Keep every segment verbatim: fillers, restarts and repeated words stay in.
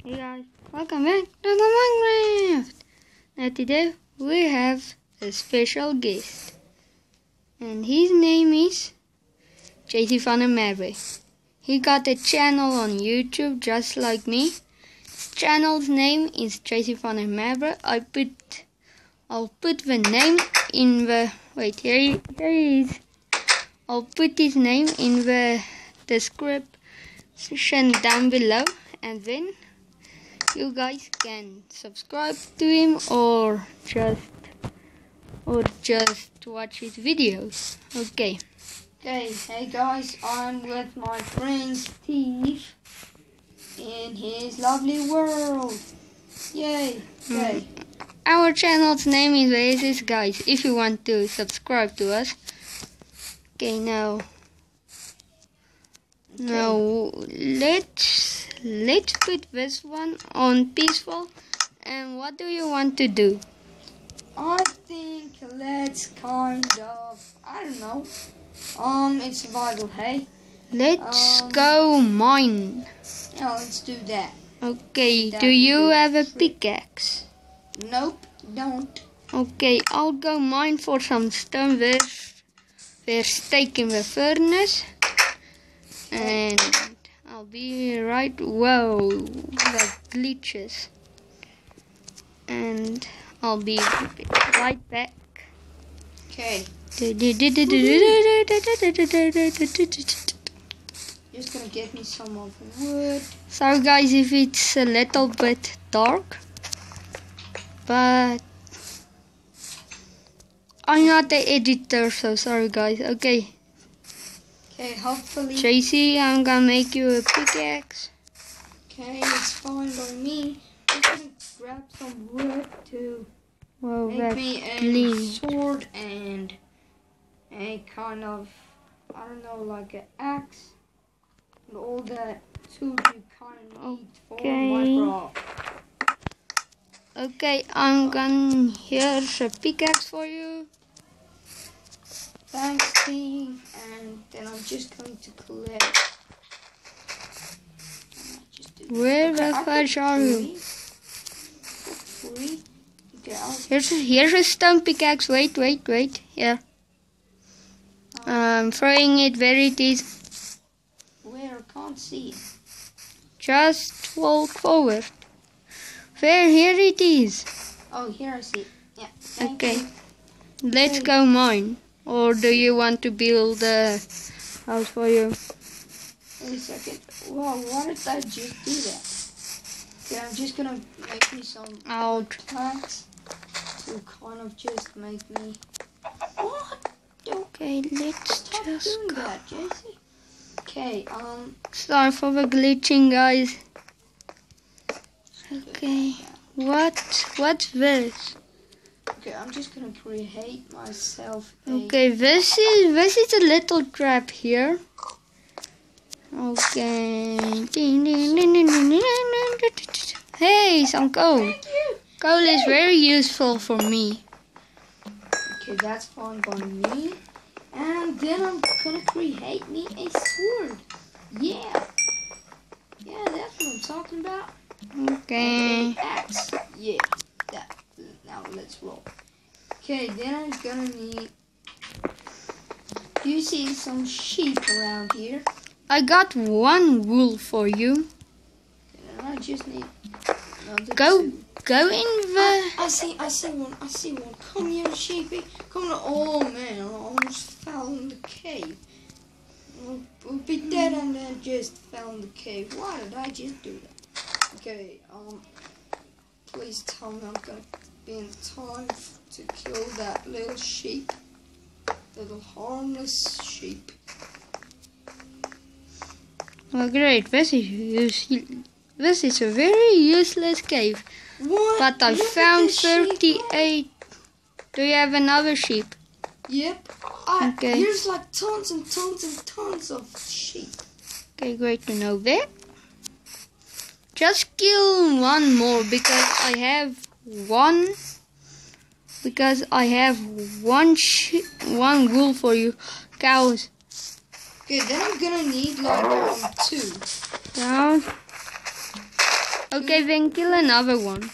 Hey guys, welcome back to the Minecraft. Now today we have a special guest, and his name is J C Van Maverick. He got a channel on YouTube just like me. His channel's name is J C Van Maverick. I put, I'll put the name in the wait here. Here he is. I'll put his name in the description down below, and then you guys can subscribe to him or just or just watch his videos. Okay. Okay, hey guys, I'm with my friend Steve in his lovely world. Yay. Okay. Mm. Our channel's name is Oasis, guys, if you want to subscribe to us. Okay, now Okay. now let's let's put this one on peaceful. And what do you want to do? I think let's kind of, I don't know, um, it's survival, hey? Let's Um, go mine. Yeah, let's do that. Okay, That do you would be have a great. pickaxe? Nope, don't. Okay, I'll go mine for some stone. There's, there's steak in the furnace. And I'll be right. Whoa, the glitches. And I'll be right back. Okay, just gonna get me some of wood. Sorry guys if it's a little bit dark, but I'm not the editor, so sorry guys. Okay, Okay, hopefully. J C, I'm gonna make you a pickaxe. Okay, it's fine by me. I'm gonna grab some wood to Whoa, make that's me a clean. sword and a kind of, I don't know, like an axe and all the tools you kind of need for Okay. Minecraft. Okay, I'm gonna, here's a pickaxe for you. Thanks, team. And then I'm just going to collect. I just do- Where Okay, the I fudge put are you? three. Put three. Okay, I'll Here's a, here's a stone pickaxe. Wait, wait, wait. Here. I'm throwing it where it is. where I can't see it. Just walk forward. There, here it is. Oh, here I see it. Yeah. Thank Okay. you. Let's Okay. go mine. Or do you want to build a house for you? Wait a second. Wow, why did I just do that? Okay, I'm just gonna make me some Out. planks to kind of just make me. What? Don't Okay, let's stop just doing go. that, Jesse. Okay, um. Sorry for the glitching, guys. Okay. What? What's this? Okay, I'm just gonna create myself a. Okay, this is this is a little trap here. Okay. Hey, some coal. Thank you. Coal is very useful for me. Okay, that's fine by me. And then I'm gonna create me a sword. Yeah. Yeah, that's what I'm talking about. Okay. And a axe. Yeah. That. Now let's roll. Okay, then I'm gonna need. Do you see some sheep around here? I got one wool for you. And I just need another Go, two. go in the. I see, I see one, I see one. Come here, sheepy. Come on. Oh man, I almost fell in the cave. I'll, I'll be dead and then just fell in the cave. Why did I just do that? Okay, um, please tell me I'm gonna be in time to kill that little sheep. Little harmless sheep. Oh great, this is use, this is a very useless cave. What? But I Look at found this sheep. thirty-eight. Do you have another sheep? Yep. I, Okay. There's like tons and tons and tons of sheep. Okay, great to know that. Just kill one more because I have one. Because I have one sh one wool for you, cows. Okay, then I'm gonna need like um two. Down. Okay, then kill another one.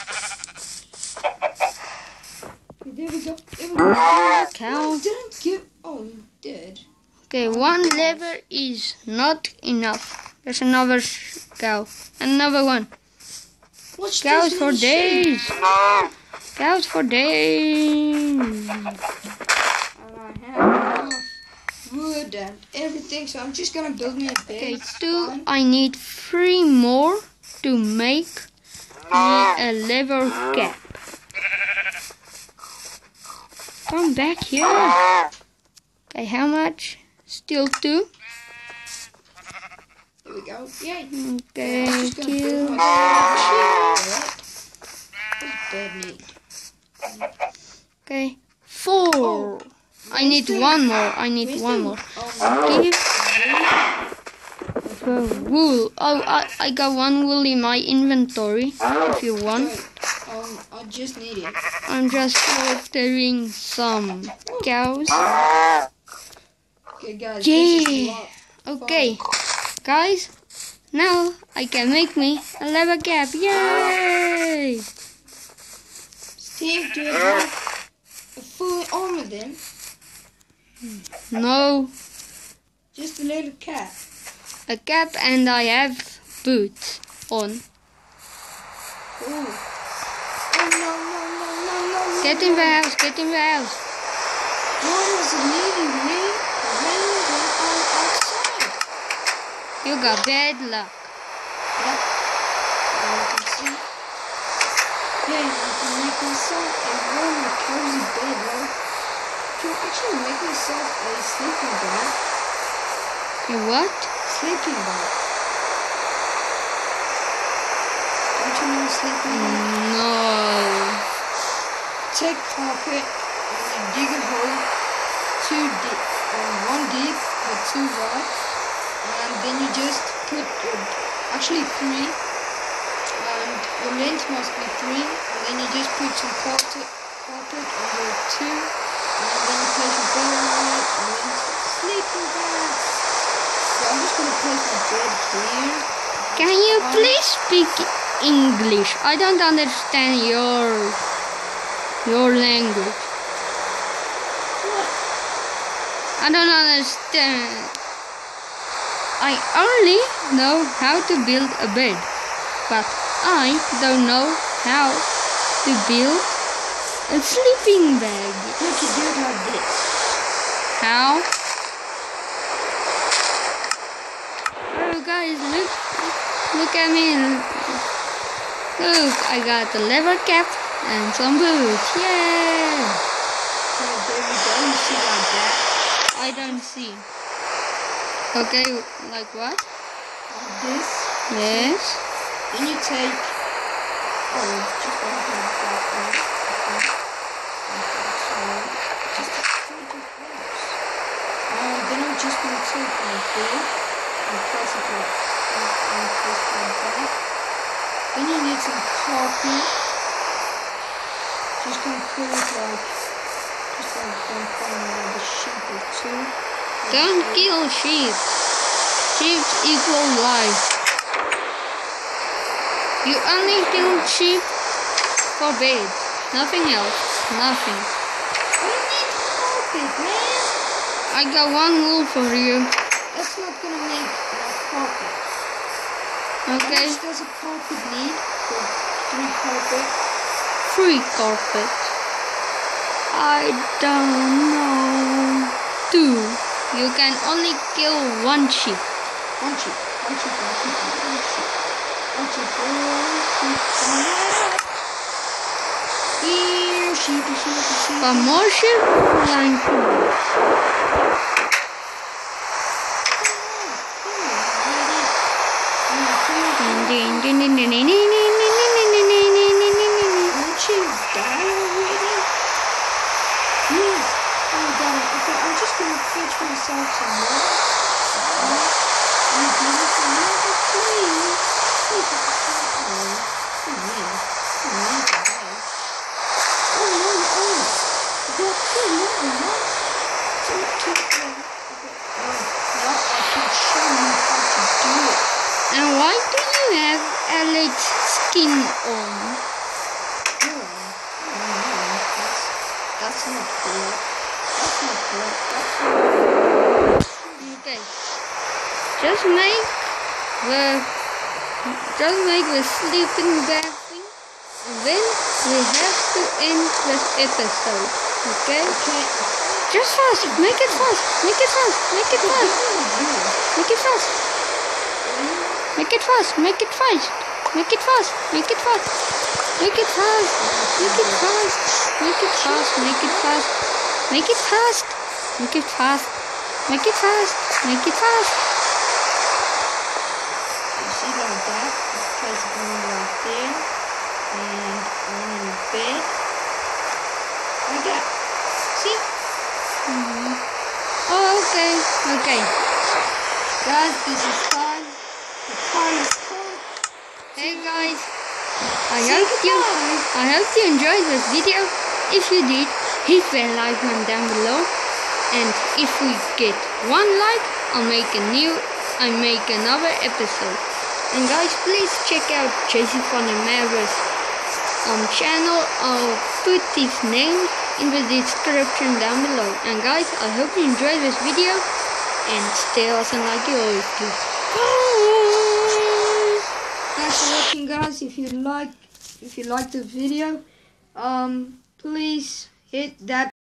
There we go. There we go. Cow. Didn't give. Oh, you did. Okay, one lever is not enough. There's another cow. Another one. What's Cows this for little sheep? days. Cows for days. And I have enough wood and everything, so I'm just gonna build me a bed. Okay, It's two. fine. I need three more to make me a leather cap. Come back here. Okay, how much? Still two. There we go. Yay. Okay, I'm just gonna build kill. myself a sheep. What's bed need? Okay, four. I need one more. I need Where's one the- more. Oh, Give the wool. Oh, I, I got one wool in my inventory. If you want, wait. Um, I just need it. I'm just slaughtering some cows. Okay, guys. This is a Yeah. lot. Okay, guys. Now I can make me a leather cap. Yay! Steve, do you have a full armor then? No, Just a little cat. a cap, and I have boots on. Oh. Oh no no no no no no. Get in the no. house. Get in the house. Why was it needing me when when I'm outside? You got bad luck. Yep. And you can see. Yeah, I can make myself a warm and cozy bed, right? I can actually make myself a sleeping bag. A what? Sleeping bag. Don't you know a sleeping bag? No. Take carpet and you dig a hole two deep, um, one deep but two wide, and then you just put your, actually three, and your length must be three, and then you just put some carpet, carpet under two, and then you place your bed on it, and then it's a sleeping bag. So I'm just gonna place my bed here. Can you please speak English? I don't understand your your language. What? I don't understand. I only know how to build a bed, but I don't know how to build a sleeping bag. You can do it like this. How? Oh guys, look, look at me. Look, I got a leather cap and some boots. Yeah. So there we go. You see like that? I don't see. Okay, like what? Like this. Yes. Then you take, oh, just one thing like that, right? Okay. Okay, so, just a straight across. Uh, then I'm just going to take my bed and place it like, and, and place it like that. Then you need some carpet. Just going to put it like, just like one corner of the sheep or two. Don't kill sheep. Sheep equal life. You only kill sheep for bed. Nothing else. Nothing. I don't need carpet, man. I got one wool for you. That's not gonna make enough carpet. How Okay. much does a carpet need for three carpet? Free carpet. I don't know. Two. You can only kill one sheep. One sheep, one sheep, one sheep, one sheep. One sheep, one sheep, one Here, sheepy, sheepy, sheepy. For more sheep, line Ding ding ding ding ding ding ding ding ding ding ding ding ding ding. Won't you die already? Yes. Oh my god, okay, I'm just gonna fetch myself some water. Alright. And you give me some water, please. Please, oh, oh man. Oh man, today. Oh no, oh. That's too long, no? Too, too long. Okay, now, now I can show you how to do it. And why do you have L H skin on. Oh, no, that's, that's not correct. That's not correct. That's not Okay. Just make the just make the sleeping bag thing, and then we have to end this episode. Okay? okay. Just fast. Make it fast. Make it fast. Make it fast. Make it fast. Make it fast. Make it fast. Make it fast. Make it fast. Make it fast. Make it fast. Make it fast. Make it fast. Make it fast. Make it fast. Make it fast. Make it fast. You see like that? Let's try something right there. And on in the bed. Like that. See? Mm-hmm. Oh, okay. Okay. Guys, this is fun. The time is come. Hey guys. I Say hope you goodbye. I hope you enjoyed this video. If you did, hit the like button down below. And if we get one like, I'll make a new I make another episode. And guys, please check out J C Fun and Mavericks on channel. I'll put his name in the description down below. And guys, I hope you enjoyed this video and stay awesome like you always do. Bye. Thanks for watching, guys. If you like, if you like the video, um, please hit that